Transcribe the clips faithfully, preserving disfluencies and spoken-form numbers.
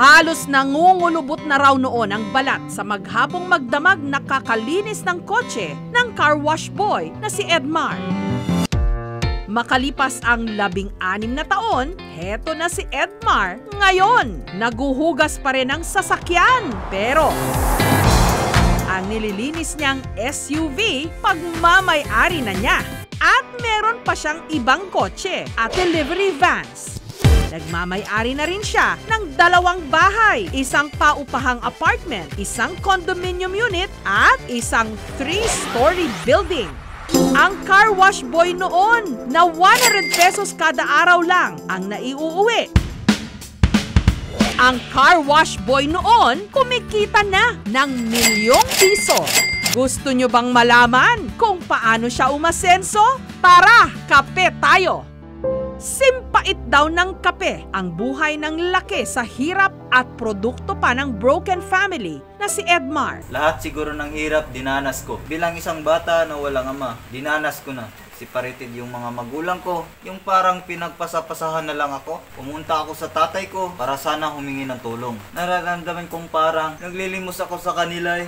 Halos nangungulubot na raw noon ang balat sa maghapong magdamag na kakalinis ng kotse ng car wash boy na si Edmar. Makalipas ang labing-anim na taon, heto na si Edmar. Ngayon, naguhugas pa rin ang sasakyan. Pero ang nililinis niyang S U V, pagmamay-ari na niya. At meron pa siyang ibang kotse at delivery vans. Nagmamay-ari na rin siya ng dalawang bahay, isang paupahang apartment, isang condominium unit at isang three-story building. Ang car wash boy noon na one hundred pesos kada araw lang ang naiuuwi. Ang car wash boy noon kumikita na ng milyong piso. Gusto nyo bang malaman kung paano siya umasenso? Tara, kape tayo! Simpait daw ng kape ang buhay ng laki sa hirap at produkto pa ng broken family na si Edmar. Lahat siguro ng hirap dinanas ko. Bilang isang bata na walang ama, dinanas ko na. Separated yung mga magulang ko. Yung parang pinagpasapasahan na lang ako. Pumunta ako sa tatay ko para sana humingi ng tulong. Nararamdaman kong parang naglilimos ako sa kanila eh.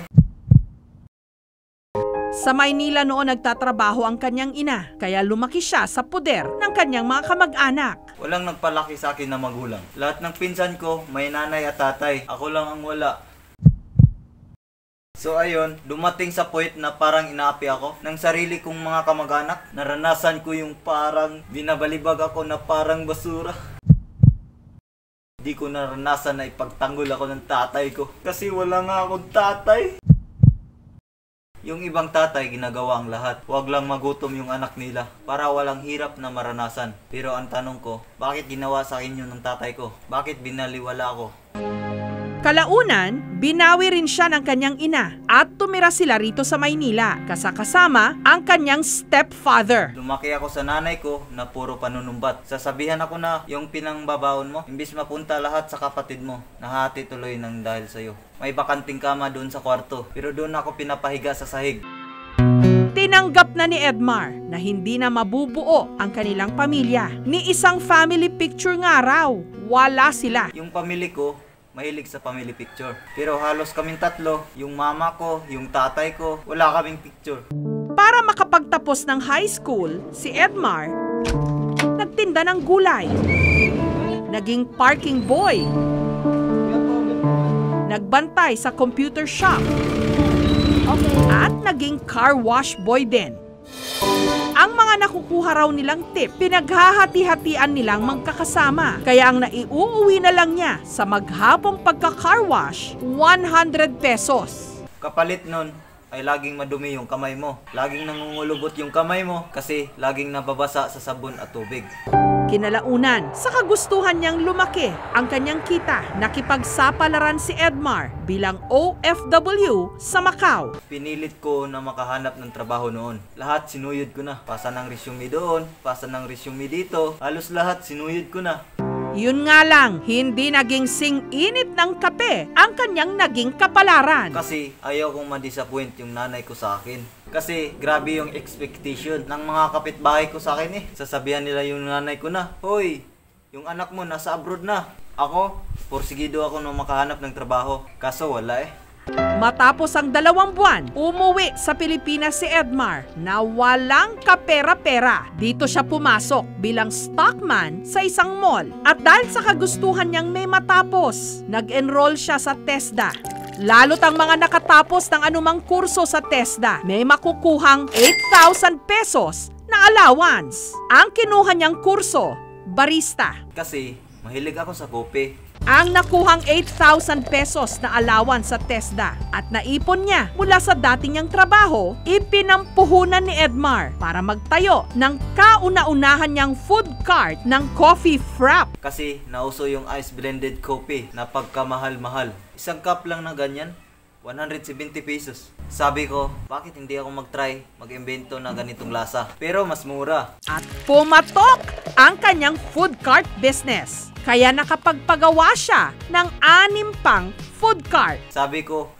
Sa Maynila noon nagtatrabaho ang kanyang ina, kaya lumaki siya sa puder ng kanyang mga kamag-anak. Walang nagpalaki sa akin na magulang. Lahat ng pinsan ko may nanay at tatay. Ako lang ang wala. So ayun, dumating sa point na parang inaapi ako ng sarili kong mga kamag-anak. Naranasan ko yung parang binabalibag ako na parang basura. Di ko naranasan na ipagtanggol ako ng tatay ko kasi wala nga akong tatay. Yung ibang tatay ginagawa ang lahat. Huwag lang magutom yung anak nila para walang hirap na maranasan. Pero ang tanong ko, bakit ginawa sa akin yun ng tatay ko? Bakit binaliwala ako? Kalaunan, binawi rin siya ng kanyang ina at tumira sila rito sa Maynila kasakasama ang kanyang stepfather. Lumaki ako sa nanay ko na puro panunumbat. Sasabihan ako na yung pinangbabaon mo, imbis mapunta lahat sa kapatid mo, nahati tuloy ng dahil sa'yo. May bakanting kama doon sa kwarto, pero doon ako pinapahiga sa sahig. Tinanggap na ni Edmar na hindi na mabubuo ang kanilang pamilya. Ni isang family picture nga raw, wala sila. Yung pamilya ko, mahilig sa family picture. Pero halos kaming tatlo, yung mama ko, yung tatay ko, wala kaming picture. Para makapagtapos ng high school, si Edmar nagtinda ng gulay, naging parking boy, nagbantay sa computer shop, at naging car wash boy din. Ang mga nakukuha raw nilang tip, pinaghahati-hatian nilang magkakasama. Kaya ang naiuuwi na lang niya sa maghapong pagka-car wash, one hundred pesos. Kapalit nun ay laging madumi yung kamay mo. Laging nangungulubot yung kamay mo kasi laging nababasa sa sabon at tubig. Kinalaunan, sa kagustuhan niyang lumaki ang kanyang kita, nakipagsapalaran si Edmar bilang O F W sa Macau. Pinilit ko na makahanap ng trabaho noon. Lahat sinuyod ko na. Pasa ng resume doon, pasa ng resume dito. Halos lahat sinuyod ko na. Yun nga lang, hindi naging sing-init ng kape ang kanyang naging kapalaran. Kasi ayaw kong ma-disappoint yung nanay ko sa akin. Kasi grabe yung expectation ng mga kapitbahay ko sa akin eh. Sasabihan nila yung nanay ko na, "Hoy, yung anak mo nasa abroad na." Ako, porsigido ako nung makahanap ng trabaho. Kaso wala eh. Matapos ang dalawang buwan, umuwi sa Pilipinas si Edmar na walang kapera-pera. Dito siya pumasok bilang stockman sa isang mall. At dahil sa kagustuhan niyang may matapos, nag-enroll siya sa TESDA. Lalo't ang mga nakatapos ng anumang kurso sa TESDA, may makukuhang eight thousand pesos na allowance. Ang kinuha niyang kurso, barista. Kasi mahilig ako sa kope. Ang nakuhang eight thousand pesos na allowance sa TESDA at naipon niya mula sa dati niyang trabaho, ipinampuhunan ni Edmar para magtayo ng kauna-unahan niyang food cart ng coffee frap. Kasi nauso yung ice blended coffee na pagkamahal-mahal. Isang cup lang na ganyan, one hundred seventy pesos. Sabi ko, bakit hindi ako mag-try, mag-imbento na ganitong lasa? Pero mas mura. At pumatok ang kanyang food cart business. Kaya nakapagpagawa siya ng anim pang food cart. Sabi ko,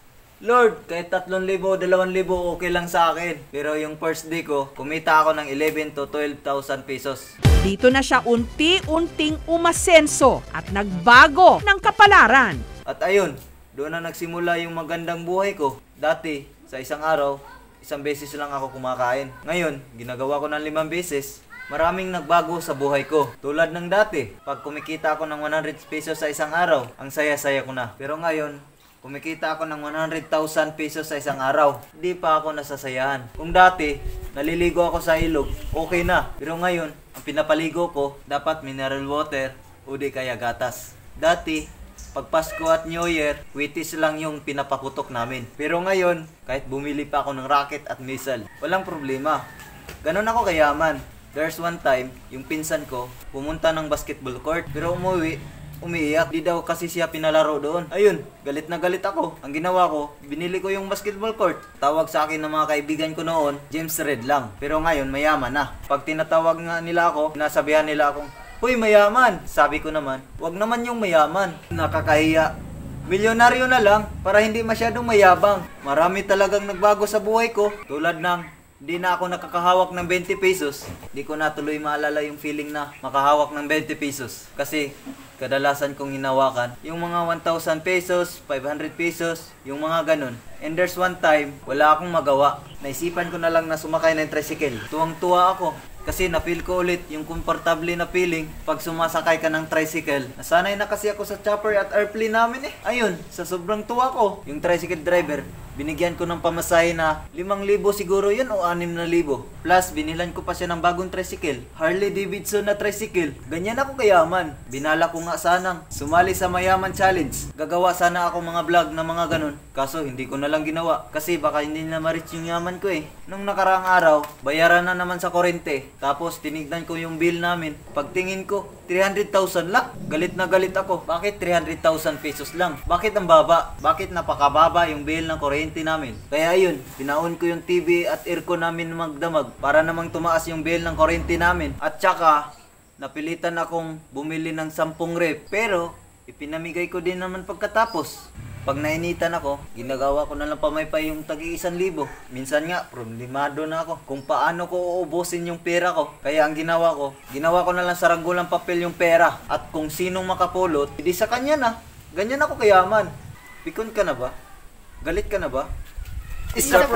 Lord, kahit tatlong libo, dalawang libo, okay lang sa akin. Pero yung first day ko, kumita ako ng eleven to twelve thousand pesos. Dito na siya unti-unting umasenso at nagbago ng kapalaran. At ayun, doon na nagsimula yung magandang buhay ko. Dati, sa isang araw, isang beses lang ako kumakain. Ngayon, ginagawa ko ng limang beses. Maraming nagbago sa buhay ko. Tulad ng dati, pag kumikita ako ng one hundred pesos sa isang araw, ang saya-saya ko na. Pero ngayon, kumikita ako ng one hundred thousand pesos sa isang araw. Di pa ako nasasayahan. Kung dati, naliligo ako sa ilog, okay na. Pero ngayon, ang pinapaligo ko, dapat mineral water o di kaya gatas. Dati, pag Pasko at New Year, Wheaties lang yung pinapaputok namin. Pero ngayon, kahit bumili pa ako ng rocket at missile, walang problema. Ganon ako kayaman. There's one time, yung pinsan ko, pumunta ng basketball court, pero umuwi, umiiyak. Di daw kasi siya pinalaro doon. Ayun, galit na galit ako. Ang ginawa ko, binili ko yung basketball court. Tawag sa akin ng mga kaibigan ko noon, James Red lang. Pero ngayon, mayaman na. Pag tinatawag nga nila ako, nasabihan nila akong, "Hoy, mayaman!" Sabi ko naman, wag naman yung mayaman. Nakakahiya. Milyonaryo na lang para hindi masyadong mayabang. Marami talagang nagbago sa buhay ko. Tulad ng di na ako nakakahawak ng twenty pesos. Di ko na tuloy maalala yung feeling na makahawak ng twenty pesos. Kasi kadalasan kong hinawakan yung mga one thousand pesos, five hundred pesos, yung mga ganun. And there's one time, wala akong magawa. Naisipan ko na lang na sumakay ng tricycle. Tuwang-tuwa ako. Kasi na-feel ko ulit yung komportable na feeling pag sumasakay ka ng tricycle. Nasanay na kasi ako sa chopper at airplane namin eh. Ayun, sa sobrang tuwa ko, yung tricycle driver, binigyan ko ng pamasahe na limang libo siguro yun o anim na libo. Plus, binilan ko pa siya ng bagong tricycle. Harley Davidson na tricycle. Ganyan ako kayaman. Binala ko nga sanang sumali sa Mayaman Challenge. Gagawa sana ako mga vlog na mga ganun. Kaso hindi ko na lang ginawa. Kasi baka hindi na ma-reach yung yaman ko eh. Nung nakaraang araw, bayaran na naman sa kurente. Tapos tinignan ko yung bill namin. Pagtingin ko, three hundred thousand lang. Galit na galit ako. Bakit three hundred thousand pesos lang? Bakit ang baba? Bakit napakababa yung bill ng kuryente namin? Kaya yun, pinaon ko yung T V at aircon namin magdamag para namang tumaas yung bill ng kuryente namin. At saka, napilitan akong bumili ng sampung rep. Pero, ipinamigay ko din naman pagkatapos. Pag nainitan ako, ginagawa ko na lang pamaypay yung tagi isang libo. Minsan nga, problemado na ako kung paano ko uubusin yung pera ko. Kaya ang ginawa ko, ginawa ko na lang sa ranggulang papel yung pera. At kung sinong makapulot, hindi sa kanya na. Ganyan ako kayaman. Pikon ka na ba? Galit ka na ba? It's a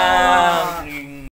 prank!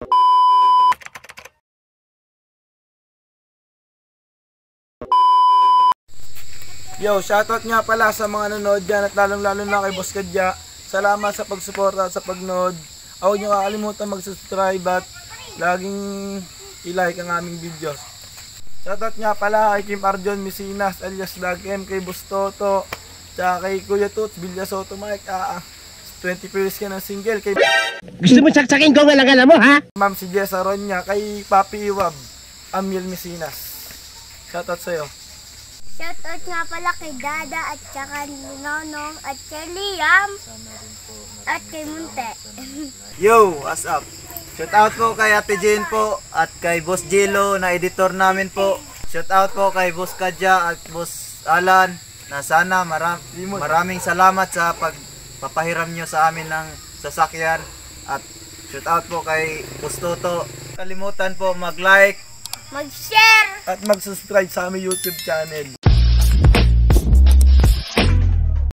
Yo, shoutout nga pala sa mga nanonood dyan at lalong-lalo na kay Boss Kadya. Salamat sa pagsuporta at sa pagnood. Huwag nyo kakalimutan mag-subscribe at laging i-like ang aming videos. Shoutout nga pala kay Kim Arjon Misinas alias Lag M, kay Boss Toto, tsaka kay Kuya Toots, Bilya Soto Mike, ah, twenty pesos ka ng single, kay Gusto mo saksakin ko nga lang mo, ha? Ma'am si Jessa Ronya, kay Papi Iwab, Amiel Misinas. Shoutout sa'yo. Shoutout nga pala kay Dada at saka ni Nonong at kay Liam at kay Munte. Yo, what's up? Shoutout po kay Ate Jane po at kay Boss Jilo na editor namin po. Shoutout po kay Boss Kadya at Boss Alan na sana maram maraming salamat sa pagpapahiram nyo sa amin ng sasakyan. At shoutout po kay Boss Toto. Kalimutan po mag-like, Mag-share at mag-subscribe sa aming YouTube channel.